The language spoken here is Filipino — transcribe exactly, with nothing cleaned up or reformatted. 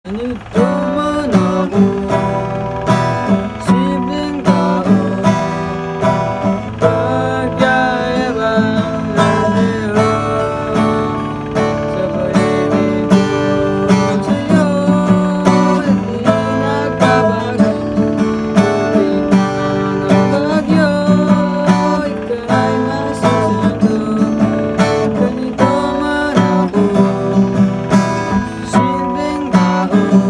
Ganito man ako, simpleng tao, pagyayabang lalero sa pag-ibig ko sa'yo. Hindi nagbabago, buti man ang bagyo, ika'y nasusunod. Ganito man ako, simpleng tao,